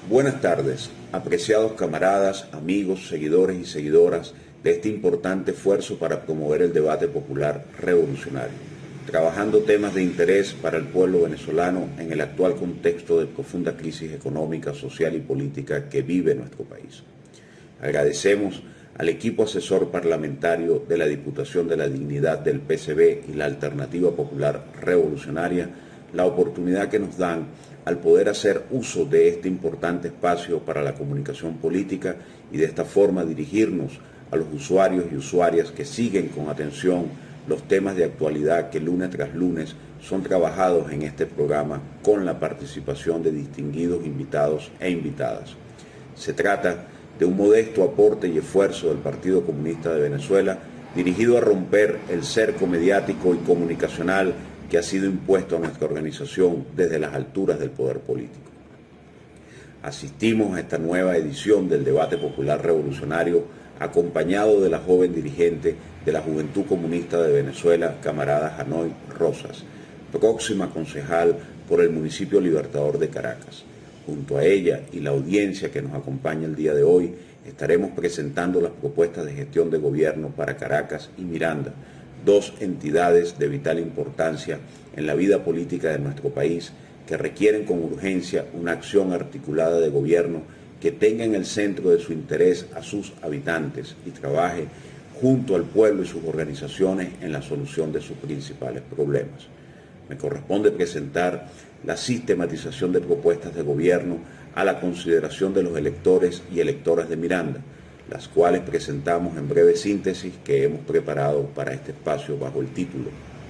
Buenas tardes, apreciados camaradas, amigos, seguidores y seguidoras de este importante esfuerzo para promover el debate popular revolucionario, trabajando temas de interés para el pueblo venezolano en el actual contexto de profunda crisis económica, social y política que vive nuestro país. Agradecemos al equipo asesor parlamentario de la Diputación de la Dignidad del PCB y la Alternativa Popular Revolucionaria la oportunidad que nos dan al poder hacer uso de este importante espacio para la comunicación política y de esta forma dirigirnos a los usuarios y usuarias que siguen con atención los temas de actualidad que lunes tras lunes son trabajados en este programa con la participación de distinguidos invitados e invitadas. Se trata de un modesto aporte y esfuerzo del Partido Comunista de Venezuela dirigido a romper el cerco mediático y comunicacional que ha sido impuesto a nuestra organización desde las alturas del poder político. Asistimos a esta nueva edición del debate popular revolucionario acompañado de la joven dirigente de la Juventud Comunista de Venezuela, camarada Hanoi Rosas, próxima concejal por el municipio Libertador de Caracas. Junto a ella y la audiencia que nos acompaña el día de hoy, estaremos presentando las propuestas de gestión de gobierno para Caracas y Miranda, dos entidades de vital importancia en la vida política de nuestro país que requieren con urgencia una acción articulada de gobierno que tenga en el centro de su interés a sus habitantes y trabaje junto al pueblo y sus organizaciones en la solución de sus principales problemas. Me corresponde presentar la sistematización de propuestas de gobierno a la consideración de los electores y electoras de Miranda, las cuales presentamos en breve síntesis que hemos preparado para este espacio bajo el título: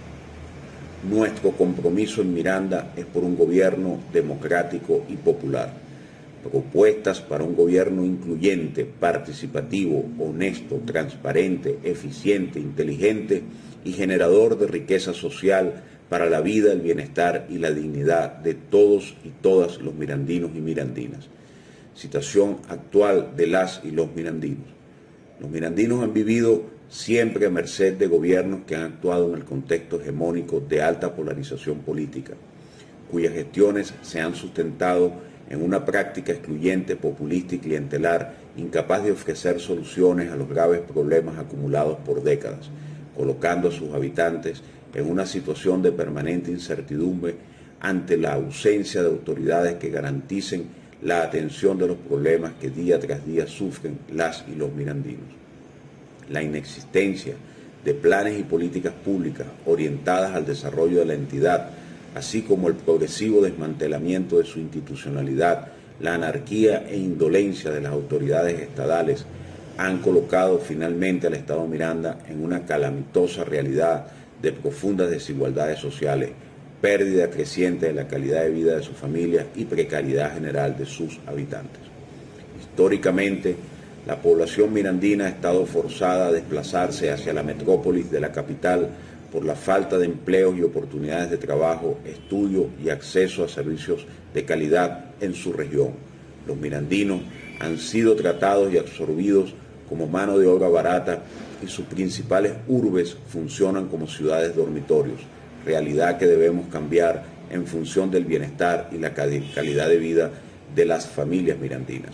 Nuestro compromiso en Miranda es por un gobierno democrático y popular. Propuestas para un gobierno incluyente, participativo, honesto, transparente, eficiente, inteligente y generador de riqueza social para la vida, el bienestar y la dignidad de todos y todas los mirandinos y mirandinas. Situación actual de las y los mirandinos. Los mirandinos han vivido siempre a merced de gobiernos que han actuado en el contexto hegemónico de alta polarización política, cuyas gestiones se han sustentado en una práctica excluyente, populista y clientelar, incapaz de ofrecer soluciones a los graves problemas acumulados por décadas, colocando a sus habitantes en una situación de permanente incertidumbre ante la ausencia de autoridades que garanticen la atención de los problemas que día tras día sufren las y los mirandinos. La inexistencia de planes y políticas públicas orientadas al desarrollo de la entidad, así como el progresivo desmantelamiento de su institucionalidad, la anarquía e indolencia de las autoridades estadales, han colocado finalmente al Estado Miranda en una calamitosa realidad de profundas desigualdades sociales, pérdida creciente de la calidad de vida de su familia y precariedad general de sus habitantes. Históricamente, la población mirandina ha estado forzada a desplazarse hacia la metrópolis de la capital por la falta de empleos y oportunidades de trabajo, estudio y acceso a servicios de calidad en su región. Los mirandinos han sido tratados y absorbidos como mano de obra barata y sus principales urbes funcionan como ciudades dormitorios, realidad que debemos cambiar en función del bienestar y la calidad de vida de las familias mirandinas.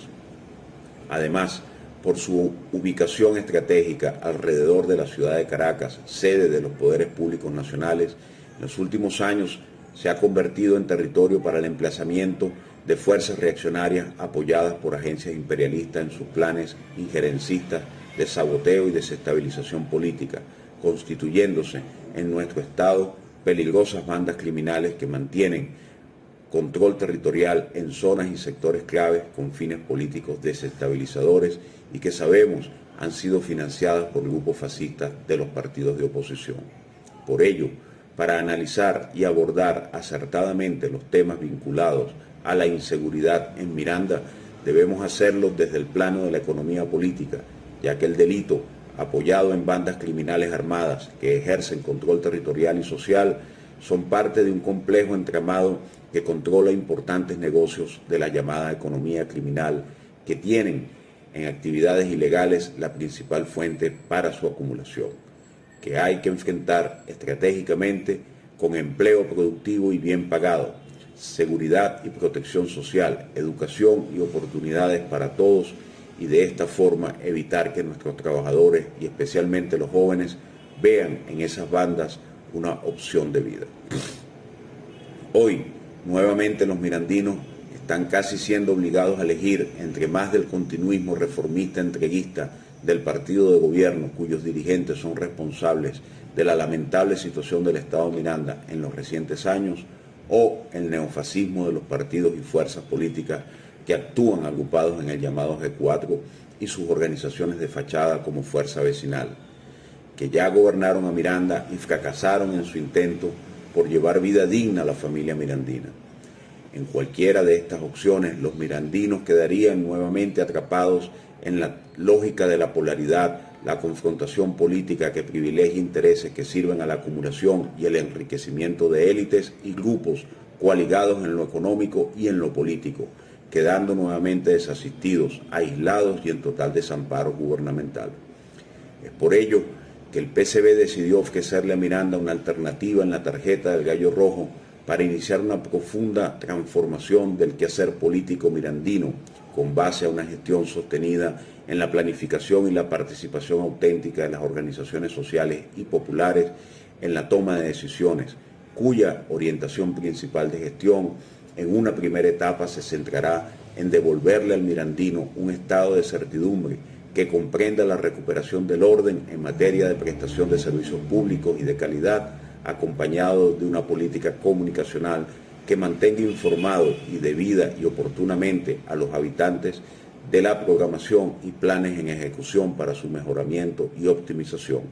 Además, por su ubicación estratégica alrededor de la ciudad de Caracas, sede de los poderes públicos nacionales, en los últimos años se ha convertido en territorio para el emplazamiento de fuerzas reaccionarias apoyadas por agencias imperialistas en sus planes injerencistas de saboteo y desestabilización política, constituyéndose en nuestro Estado peligrosas bandas criminales que mantienen control territorial en zonas y sectores claves con fines políticos desestabilizadores y que sabemos han sido financiadas por grupos fascistas de los partidos de oposición. Por ello, para analizar y abordar acertadamente los temas vinculados a la inseguridad en Miranda, debemos hacerlo desde el plano de la economía política, ya que el delito apoyado en bandas criminales armadas que ejercen control territorial y social, son parte de un complejo entramado que controla importantes negocios de la llamada economía criminal que tienen en actividades ilegales la principal fuente para su acumulación, que hay que enfrentar estratégicamente con empleo productivo y bien pagado, seguridad y protección social, educación y oportunidades para todos, y de esta forma evitar que nuestros trabajadores y especialmente los jóvenes vean en esas bandas una opción de vida. Hoy, nuevamente los mirandinos están casi siendo obligados a elegir entre más del continuismo reformista entreguista del partido de gobierno, cuyos dirigentes son responsables de la lamentable situación del Estado Miranda en los recientes años, o el neofascismo de los partidos y fuerzas políticas que actúan agrupados en el llamado G4 y sus organizaciones de fachada como Fuerza Vecinal, que ya gobernaron a Miranda y fracasaron en su intento por llevar vida digna a la familia mirandina. En cualquiera de estas opciones, los mirandinos quedarían nuevamente atrapados en la lógica de la polaridad, la confrontación política que privilegia intereses que sirven a la acumulación y el enriquecimiento de élites y grupos coaligados en lo económico y en lo político, quedando nuevamente desasistidos, aislados y en total desamparo gubernamental. Es por ello que el PCB decidió ofrecerle a Miranda una alternativa en la tarjeta del Gallo Rojo para iniciar una profunda transformación del quehacer político mirandino con base a una gestión sostenida en la planificación y la participación auténtica de las organizaciones sociales y populares en la toma de decisiones, cuya orientación principal de gestión en una primera etapa se centrará en devolverle al mirandino un estado de certidumbre que comprenda la recuperación del orden en materia de prestación de servicios públicos y de calidad, acompañado de una política comunicacional que mantenga informados y debida y oportunamente a los habitantes de la programación y planes en ejecución para su mejoramiento y optimización.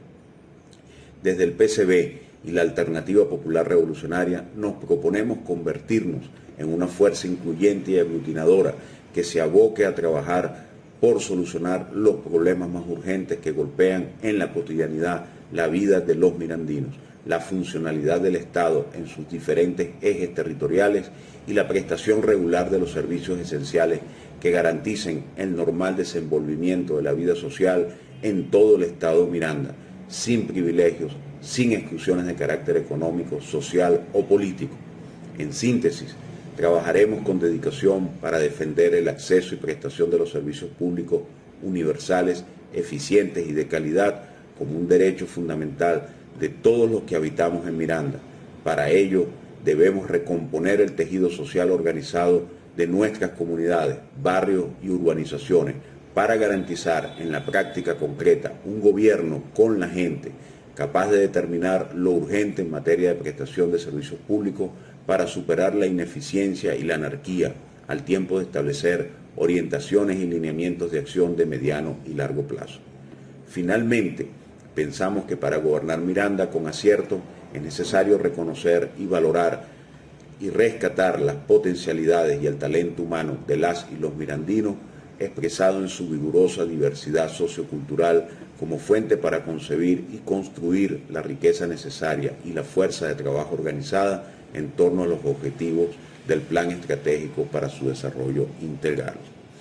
Desde el PCB y la Alternativa Popular Revolucionaria nos proponemos convertirnos en una fuerza incluyente y aglutinadora que se aboque a trabajar por solucionar los problemas más urgentes que golpean en la cotidianidad la vida de los mirandinos, la funcionalidad del Estado en sus diferentes ejes territoriales y la prestación regular de los servicios esenciales que garanticen el normal desenvolvimiento de la vida social en todo el Estado Miranda, sin privilegios, sin exclusiones de carácter económico, social o político. En síntesis, trabajaremos con dedicación para defender el acceso y prestación de los servicios públicos universales, eficientes y de calidad como un derecho fundamental de todos los que habitamos en Miranda. Para ello, debemos recomponer el tejido social organizado de nuestras comunidades, barrios y urbanizaciones para garantizar en la práctica concreta un gobierno con la gente capaz de determinar lo urgente en materia de prestación de servicios públicos para superar la ineficiencia y la anarquía, al tiempo de establecer orientaciones y lineamientos de acción de mediano y largo plazo. Finalmente, pensamos que para gobernar Miranda con acierto es necesario reconocer y valorar y rescatar las potencialidades y el talento humano de las y los mirandinos expresado en su vigorosa diversidad sociocultural como fuente para concebir y construir la riqueza necesaria y la fuerza de trabajo organizada en torno a los objetivos del plan estratégico para su desarrollo integral.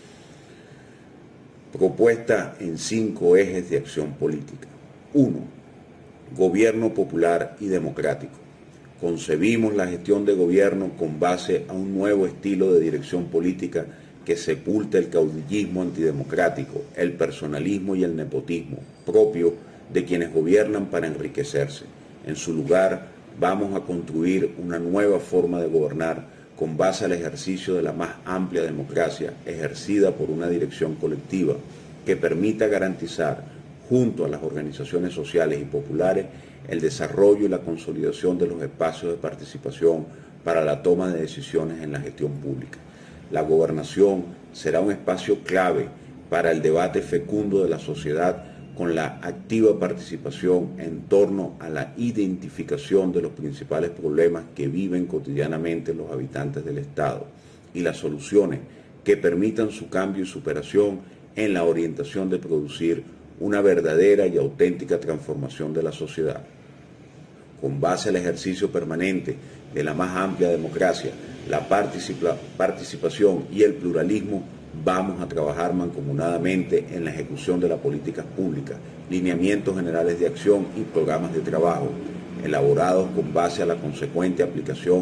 Propuesta en 5 ejes de acción política. 1. Gobierno popular y democrático. Concebimos la gestión de gobierno con base a un nuevo estilo de dirección política que sepulte el caudillismo antidemocrático, el personalismo y el nepotismo propio de quienes gobiernan para enriquecerse. En su lugar, vamos a construir una nueva forma de gobernar con base al ejercicio de la más amplia democracia ejercida por una dirección colectiva que permita garantizar, junto a las organizaciones sociales y populares, el desarrollo y la consolidación de los espacios de participación para la toma de decisiones en la gestión pública. La gobernación será un espacio clave para el debate fecundo de la sociedad con la activa participación en torno a la identificación de los principales problemas que viven cotidianamente los habitantes del Estado y las soluciones que permitan su cambio y superación en la orientación de producir una verdadera y auténtica transformación de la sociedad. Con base al ejercicio permanente de la más amplia democracia, la participación y el pluralismo, vamos a trabajar mancomunadamente en la ejecución de las políticas públicas, lineamientos generales de acción y programas de trabajo, elaborados con base a la consecuente aplicación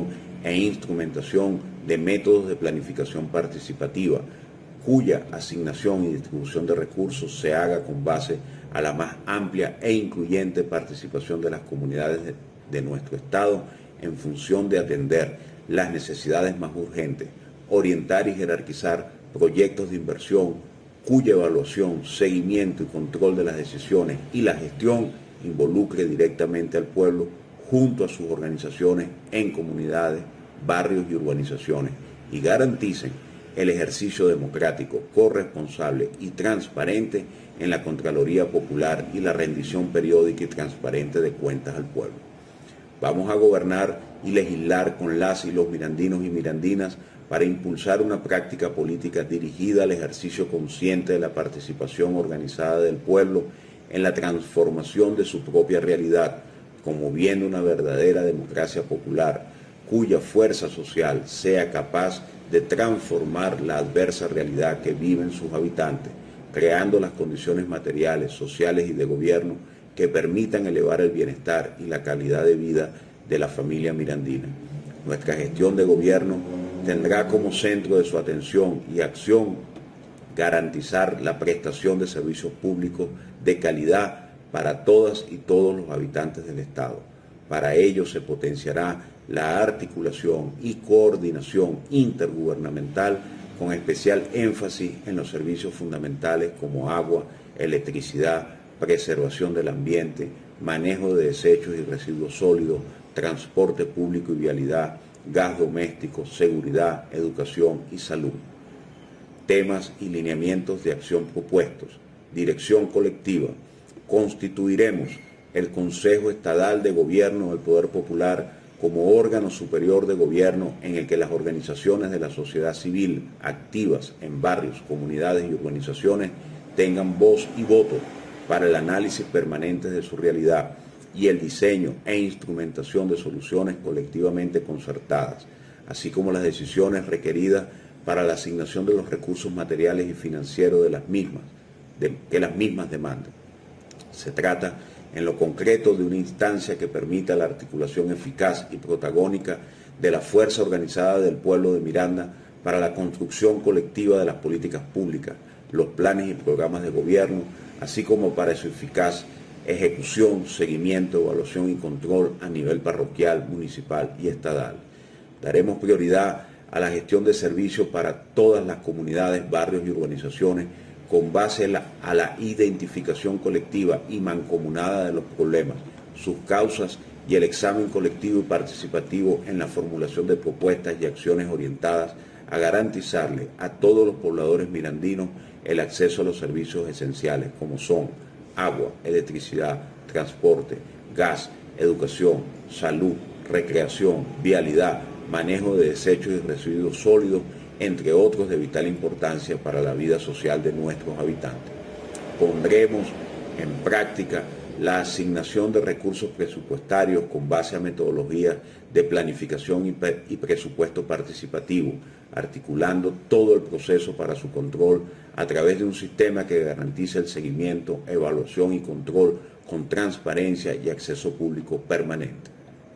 e instrumentación de métodos de planificación participativa, cuya asignación y distribución de recursos se haga con base a la más amplia e incluyente participación de las comunidades de nuestro Estado en función de atender las necesidades más urgentes, orientar y jerarquizar proyectos de inversión cuya evaluación, seguimiento y control de las decisiones y la gestión involucre directamente al pueblo junto a sus organizaciones en comunidades, barrios y urbanizaciones y garanticen el ejercicio democrático, corresponsable y transparente en la Contraloría Popular y la rendición periódica y transparente de cuentas al pueblo. Vamos a gobernar y legislar con las y los mirandinos y mirandinas para impulsar una práctica política dirigida al ejercicio consciente de la participación organizada del pueblo en la transformación de su propia realidad, promoviendo una verdadera democracia popular, cuya fuerza social sea capaz de transformar la adversa realidad que viven sus habitantes, creando las condiciones materiales, sociales y de gobierno que permitan elevar el bienestar y la calidad de vida de la familia mirandina. Nuestra gestión de gobierno tendrá como centro de su atención y acción garantizar la prestación de servicios públicos de calidad para todas y todos los habitantes del Estado. Para ello se potenciará la articulación y coordinación intergubernamental con especial énfasis en los servicios fundamentales como agua, electricidad, preservación del ambiente, manejo de desechos y residuos sólidos, transporte público y vialidad, gas doméstico, seguridad, educación y salud. Temas y lineamientos de acción propuestos. Dirección colectiva. Constituiremos el Consejo Estadal de Gobierno del Poder Popular como órgano superior de gobierno en el que las organizaciones de la sociedad civil activas en barrios, comunidades y urbanizaciones tengan voz y voto para el análisis permanente de su realidad y el diseño e instrumentación de soluciones colectivamente concertadas, así como las decisiones requeridas para la asignación de los recursos materiales y financieros que las mismas demandan. Se trata en lo concreto de una instancia que permita la articulación eficaz y protagónica de la fuerza organizada del pueblo de Miranda para la construcción colectiva de las políticas públicas, los planes y programas de gobierno, así como para su eficaz ejecución, seguimiento, evaluación y control a nivel parroquial, municipal y estatal. Daremos prioridad a la gestión de servicios para todas las comunidades, barrios y urbanizaciones con base a la identificación colectiva y mancomunada de los problemas, sus causas y el examen colectivo y participativo en la formulación de propuestas y acciones orientadas a garantizarle a todos los pobladores mirandinos el acceso a los servicios esenciales como son agua, electricidad, transporte, gas, educación, salud, recreación, vialidad, manejo de desechos y residuos sólidos, entre otros de vital importancia para la vida social de nuestros habitantes. Pondremos en práctica la asignación de recursos presupuestarios con base a metodologías de planificación y presupuesto participativo, articulando todo el proceso para su control a través de un sistema que garantice el seguimiento, evaluación y control con transparencia y acceso público permanente.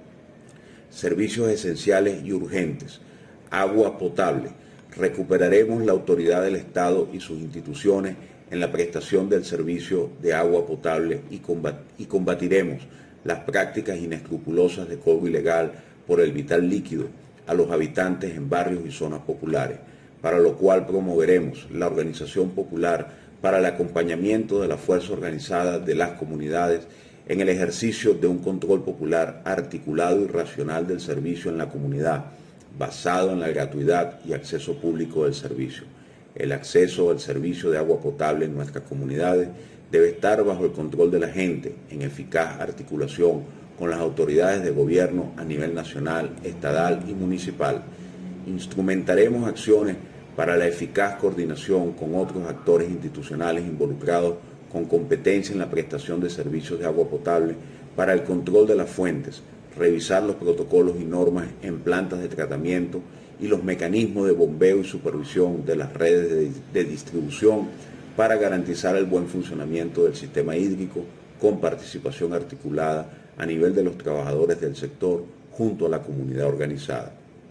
Servicios esenciales y urgentes. Agua potable. Recuperaremos la autoridad del Estado y sus instituciones en la prestación del servicio de agua potable y combatiremos las prácticas inescrupulosas de cobro ilegal por el vital líquido a los habitantes en barrios y zonas populares, para lo cual promoveremos la organización popular para el acompañamiento de la fuerza organizada de las comunidades en el ejercicio de un control popular articulado y racional del servicio en la comunidad, basado en la gratuidad y acceso público del servicio. El acceso al servicio de agua potable en nuestras comunidades debe estar bajo el control de la gente, en eficaz articulación con las autoridades de gobierno a nivel nacional, estatal y municipal. Instrumentaremos acciones para la eficaz coordinación con otros actores institucionales involucrados con competencia en la prestación de servicios de agua potable para el control de las fuentes, revisar los protocolos y normas en plantas de tratamiento y los mecanismos de bombeo y supervisión de las redes de distribución para garantizar el buen funcionamiento del sistema hídrico con participación articulada a nivel de los trabajadores del sector junto a la comunidad organizada.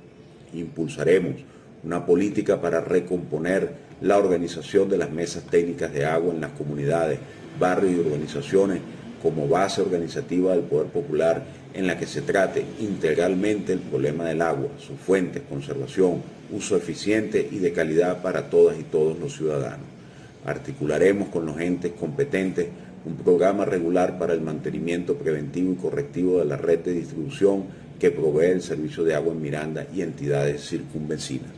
Impulsaremos una política para recomponer la organización de las mesas técnicas de agua en las comunidades, barrios y urbanizaciones como base organizativa del poder popular en la que se trate integralmente el problema del agua, sus fuentes, conservación, uso eficiente y de calidad para todas y todos los ciudadanos. Articularemos con los entes competentes un programa regular para el mantenimiento preventivo y correctivo de la red de distribución que provee el servicio de agua en Miranda y entidades circunvecinas.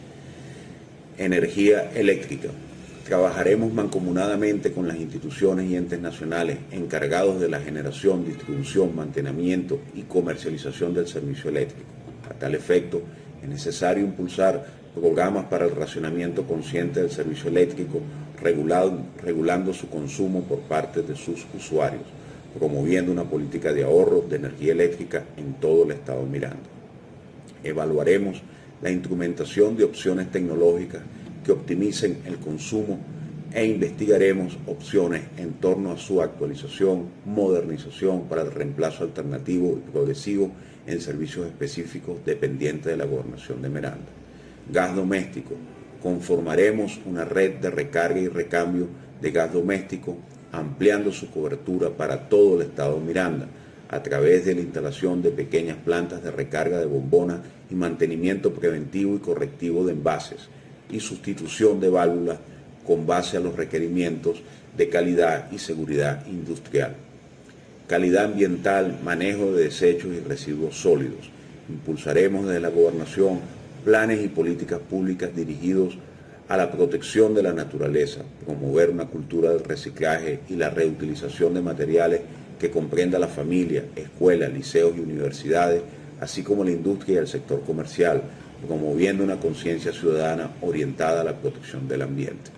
Energía eléctrica. Trabajaremos mancomunadamente con las instituciones y entes nacionales encargados de la generación, distribución, mantenimiento y comercialización del servicio eléctrico. A tal efecto, es necesario impulsar programas para el racionamiento consciente del servicio eléctrico, regulando su consumo por parte de sus usuarios, promoviendo una política de ahorro de energía eléctrica en todo el estado Miranda. Evaluaremos la instrumentación de opciones tecnológicas que optimicen el consumo e investigaremos opciones en torno a su actualización, modernización para el reemplazo alternativo y progresivo en servicios específicos dependientes de la Gobernación de Miranda. Gas doméstico. Conformaremos una red de recarga y recambio de gas doméstico, ampliando su cobertura para todo el estado Miranda, a través de la instalación de pequeñas plantas de recarga de bombonas y mantenimiento preventivo y correctivo de envases, y sustitución de válvulas con base a los requerimientos de calidad y seguridad industrial. Calidad ambiental, manejo de desechos y residuos sólidos. Impulsaremos desde la Gobernación planes y políticas públicas dirigidos a la protección de la naturaleza, promover una cultura del reciclaje y la reutilización de materiales que comprenda la familia, escuelas, liceos y universidades, así como la industria y el sector comercial, promoviendo una conciencia ciudadana orientada a la protección del ambiente.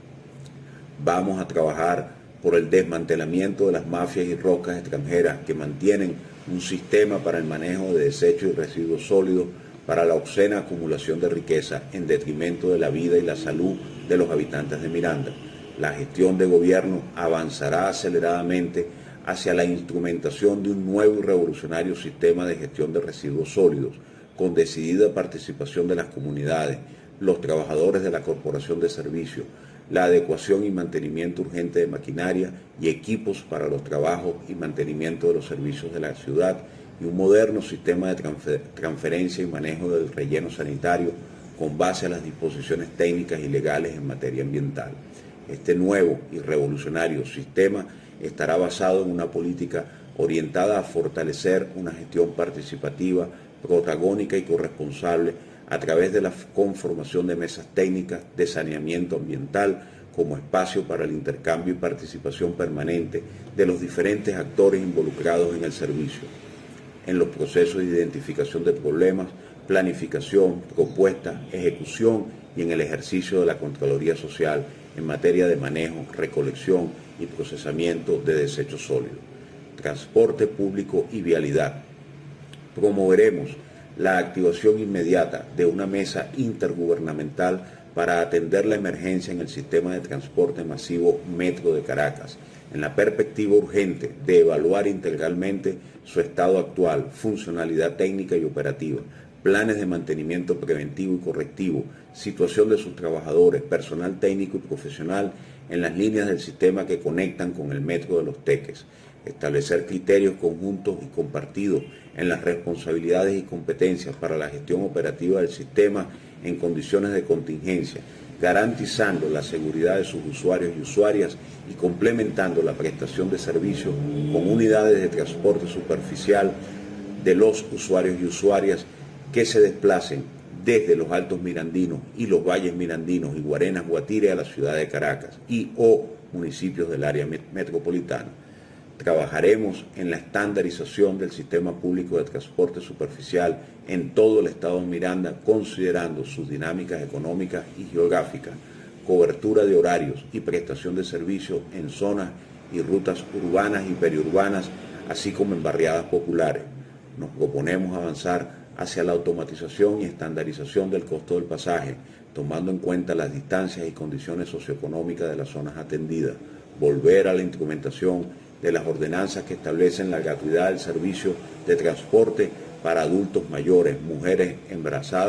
Vamos a trabajar por el desmantelamiento de las mafias y rocas extranjeras que mantienen un sistema para el manejo de desechos y residuos sólidos para la obscena acumulación de riqueza en detrimento de la vida y la salud de los habitantes de Miranda. La gestión de gobierno avanzará aceleradamente hacia la instrumentación de un nuevo y revolucionario sistema de gestión de residuos sólidos, con decidida participación de las comunidades, los trabajadores de la Corporación de Servicios, la adecuación y mantenimiento urgente de maquinaria y equipos para los trabajos y mantenimiento de los servicios de la ciudad y un moderno sistema de transferencia y manejo del relleno sanitario con base a las disposiciones técnicas y legales en materia ambiental. Este nuevo y revolucionario sistema estará basado en una política orientada a fortalecer una gestión participativa, protagónica y corresponsable a través de la conformación de mesas técnicas de saneamiento ambiental como espacio para el intercambio y participación permanente de los diferentes actores involucrados en el servicio, en los procesos de identificación de problemas, planificación, propuesta, ejecución y en el ejercicio de la Contraloría Social en materia de manejo, recolección y procesamiento de desechos sólidos. Transporte público y vialidad. Promoveremos la activación inmediata de una mesa intergubernamental para atender la emergencia en el sistema de transporte masivo Metro de Caracas, en la perspectiva urgente de evaluar integralmente su estado actual, funcionalidad técnica y operativa, planes de mantenimiento preventivo y correctivo, situación de sus trabajadores, personal técnico y profesional en las líneas del sistema que conectan con el Metro de Los Teques, establecer criterios conjuntos y compartidos en las responsabilidades y competencias para la gestión operativa del sistema en condiciones de contingencia, garantizando la seguridad de sus usuarios y usuarias y complementando la prestación de servicios con unidades de transporte superficial de los usuarios y usuarias que se desplacen desde los Altos Mirandinos y los Valles Mirandinos y Guarenas, Guatire a la ciudad de Caracas y o municipios del área metropolitana. Trabajaremos en la estandarización del sistema público de transporte superficial en todo el estado de Miranda, considerando sus dinámicas económicas y geográficas, cobertura de horarios y prestación de servicios en zonas y rutas urbanas y periurbanas, así como en barriadas populares. Nos proponemos avanzar hacia la automatización y estandarización del costo del pasaje, tomando en cuenta las distancias y condiciones socioeconómicas de las zonas atendidas, volver a la instrumentación de las ordenanzas que establecen la gratuidad del servicio de transporte para adultos mayores, mujeres embarazadas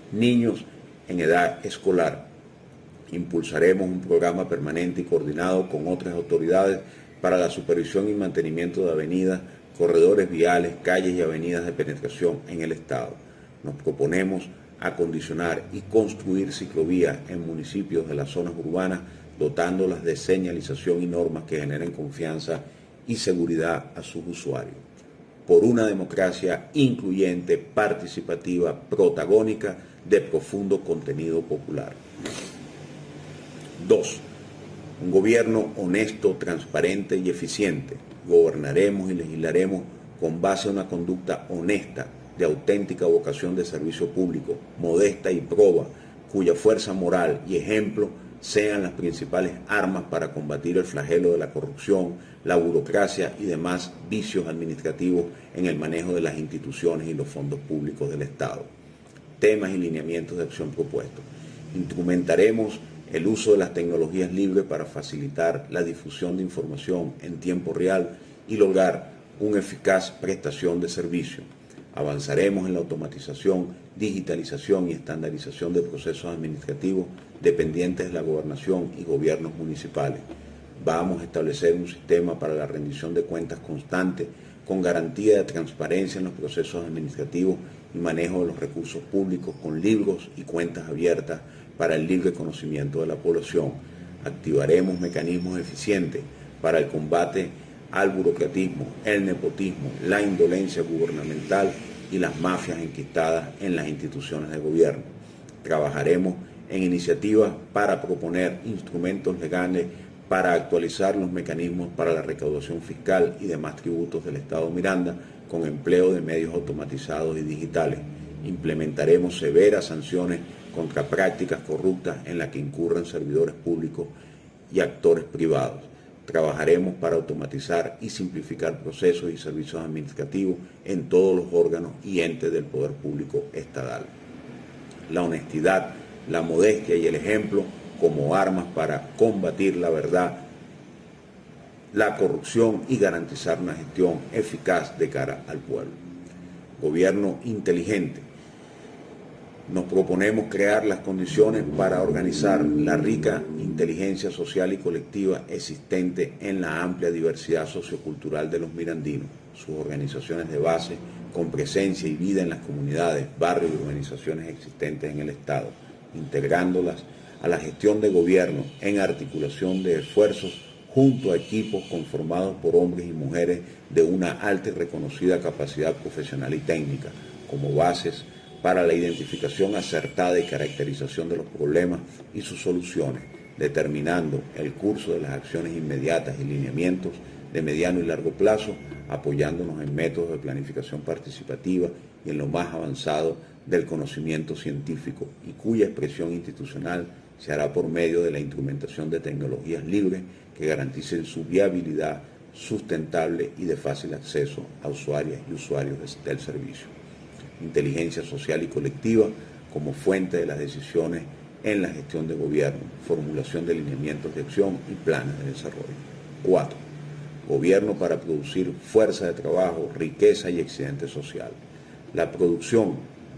niños en edad escolar. Impulsaremos un programa permanente y coordinado con otras autoridades para la supervisión y mantenimiento de avenidas, corredores viales, calles y avenidas de penetración en el Estado. Nos proponemos acondicionar y construir ciclovías en municipios de las zonas urbanas, dotándolas de señalización y normas que generen confianza y seguridad a sus usuarios. Por una democracia incluyente, participativa, protagónica, de profundo contenido popular. 2. Un gobierno honesto, transparente y eficiente. Gobernaremos y legislaremos con base a una conducta honesta, de auténtica vocación de servicio público, modesta y proba, cuya fuerza moral y ejemplo sean las principales armas para combatir el flagelo de la corrupción, la burocracia y demás vicios administrativos en el manejo de las instituciones y los fondos públicos del Estado. Temas y lineamientos de acción propuestos. Instrumentaremos el uso de las tecnologías libres para facilitar la difusión de información en tiempo real y lograr una eficaz prestación de servicio. Avanzaremos en la automatización, digitalización y estandarización de procesos administrativos dependientes de la gobernación y gobiernos municipales. Vamos a establecer un sistema para la rendición de cuentas constante con garantía de transparencia en los procesos administrativos y manejo de los recursos públicos con libros y cuentas abiertas para el libre conocimiento de la población. Activaremos mecanismos eficientes para el combate al burocratismo, el nepotismo, la indolencia gubernamental y las mafias enquistadas en las instituciones de gobierno. Trabajaremos en iniciativas para proponer instrumentos legales para actualizar los mecanismos para la recaudación fiscal y demás tributos del Estado Miranda con empleo de medios automatizados y digitales. Implementaremos severas sanciones contra prácticas corruptas en las que incurran servidores públicos y actores privados. Trabajaremos para automatizar y simplificar procesos y servicios administrativos en todos los órganos y entes del poder público estatal. La honestidad, la modestia y el ejemplo como armas para combatir la verdad, la corrupción y garantizar una gestión eficaz de cara al pueblo. Gobierno inteligente. Nos proponemos crear las condiciones para organizar la rica inteligencia social y colectiva existente en la amplia diversidad sociocultural de los mirandinos, sus organizaciones de base con presencia y vida en las comunidades, barrios y urbanizaciones existentes en el Estado, integrándolas a la gestión de gobierno en articulación de esfuerzos junto a equipos conformados por hombres y mujeres de una alta y reconocida capacidad profesional y técnica, como bases para la identificación acertada y caracterización de los problemas y sus soluciones, determinando el curso de las acciones inmediatas y lineamientos de mediano y largo plazo, apoyándonos en métodos de planificación participativa y en lo más avanzado del conocimiento científico, y cuya expresión institucional se hará por medio de la instrumentación de tecnologías libres que garanticen su viabilidad sustentable y de fácil acceso a usuarias y usuarios del servicio. Inteligencia social y colectiva como fuente de las decisiones en la gestión de gobierno, formulación de lineamientos de acción y planes de desarrollo. 4. Gobierno para producir fuerza de trabajo, riqueza y excedente social. La producción,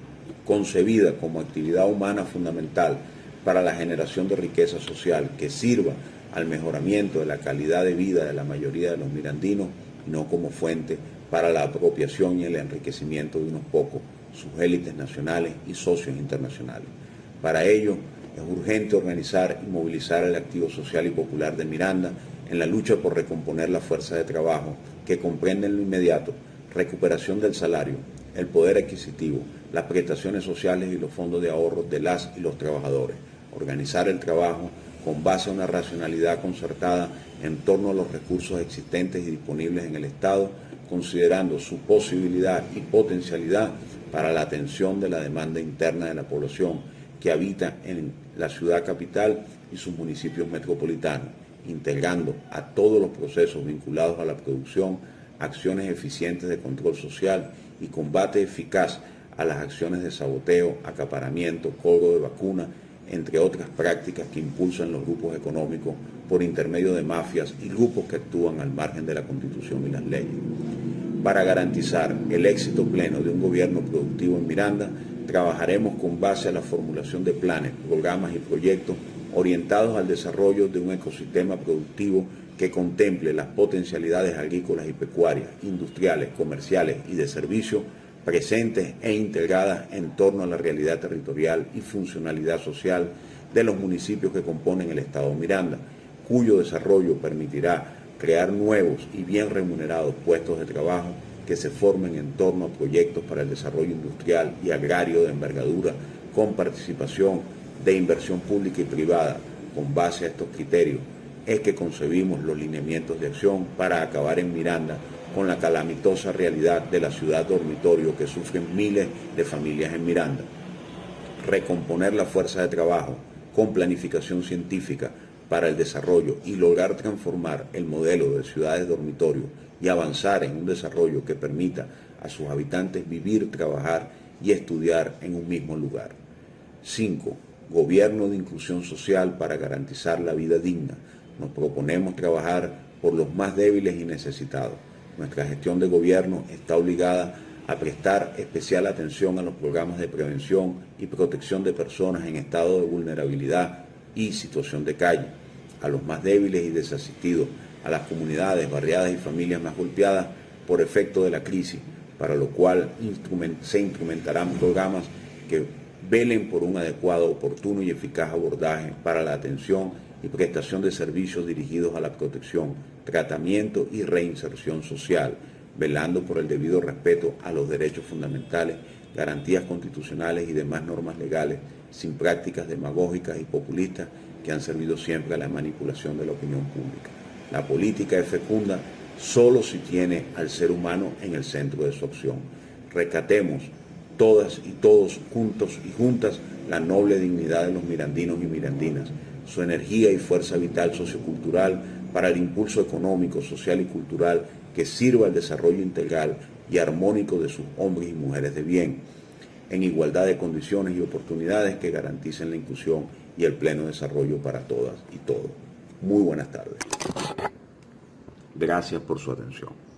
concebida como actividad humana fundamental para la generación de riqueza social que sirva al mejoramiento de la calidad de vida de la mayoría de los mirandinos, y no como fuente para la apropiación y el enriquecimiento de unos pocos, sus élites nacionales y socios internacionales. Para ello, es urgente organizar y movilizar el activo social y popular de Miranda en la lucha por recomponer la fuerza de trabajo que comprende en lo inmediato recuperación del salario, el poder adquisitivo, las prestaciones sociales y los fondos de ahorro de las y los trabajadores, organizar el trabajo con base a una racionalidad concertada en torno a los recursos existentes y disponibles en el Estado, considerando su posibilidad y potencialidad para la atención de la demanda interna de la población que habita en la ciudad capital y sus municipios metropolitanos, integrando a todos los procesos vinculados a la producción, acciones eficientes de control social y combate eficaz a las acciones de saboteo, acaparamiento, cobro de vacunas, entre otras prácticas que impulsan los grupos económicos por intermedio de mafias y grupos que actúan al margen de la Constitución y las leyes. Para garantizar el éxito pleno de un gobierno productivo en Miranda, trabajaremos con base a la formulación de planes, programas y proyectos orientados al desarrollo de un ecosistema productivo que contemple las potencialidades agrícolas y pecuarias, industriales, comerciales y de servicio presentes e integradas en torno a la realidad territorial y funcionalidad social de los municipios que componen el Estado Miranda, cuyo desarrollo permitirá crear nuevos y bien remunerados puestos de trabajo que se formen en torno a proyectos para el desarrollo industrial y agrario de envergadura con participación de inversión pública y privada. Con base a estos criterios es que concebimos los lineamientos de acción para acabar en Miranda con la calamitosa realidad de la ciudad dormitorio que sufren miles de familias en Miranda. Recomponer la fuerza de trabajo con planificación científica para el desarrollo y lograr transformar el modelo de ciudades dormitorio y avanzar en un desarrollo que permita a sus habitantes vivir, trabajar y estudiar en un mismo lugar. 5. Gobierno de inclusión social para garantizar la vida digna. Nos proponemos trabajar por los más débiles y necesitados. Nuestra gestión de gobierno está obligada a prestar especial atención a los programas de prevención y protección de personas en estado de vulnerabilidad y situación de calle, a los más débiles y desasistidos, a las comunidades, barriadas y familias más golpeadas por efecto de la crisis, para lo cual se instrumentarán programas que velen por un adecuado, oportuno y eficaz abordaje para la atención y prestación de servicios dirigidos a la protección, tratamiento y reinserción social, velando por el debido respeto a los derechos fundamentales, garantías constitucionales y demás normas legales, sin prácticas demagógicas y populistas que han servido siempre a la manipulación de la opinión pública. La política es fecunda solo si tiene al ser humano en el centro de su acción. Rescatemos todas y todos, juntos y juntas, la noble dignidad de los mirandinos y mirandinas, su energía y fuerza vital sociocultural para el impulso económico, social y cultural que sirva al desarrollo integral y armónico de sus hombres y mujeres de bien, en igualdad de condiciones y oportunidades que garanticen la inclusión y el pleno desarrollo para todas y todos. Muy buenas tardes. Gracias por su atención.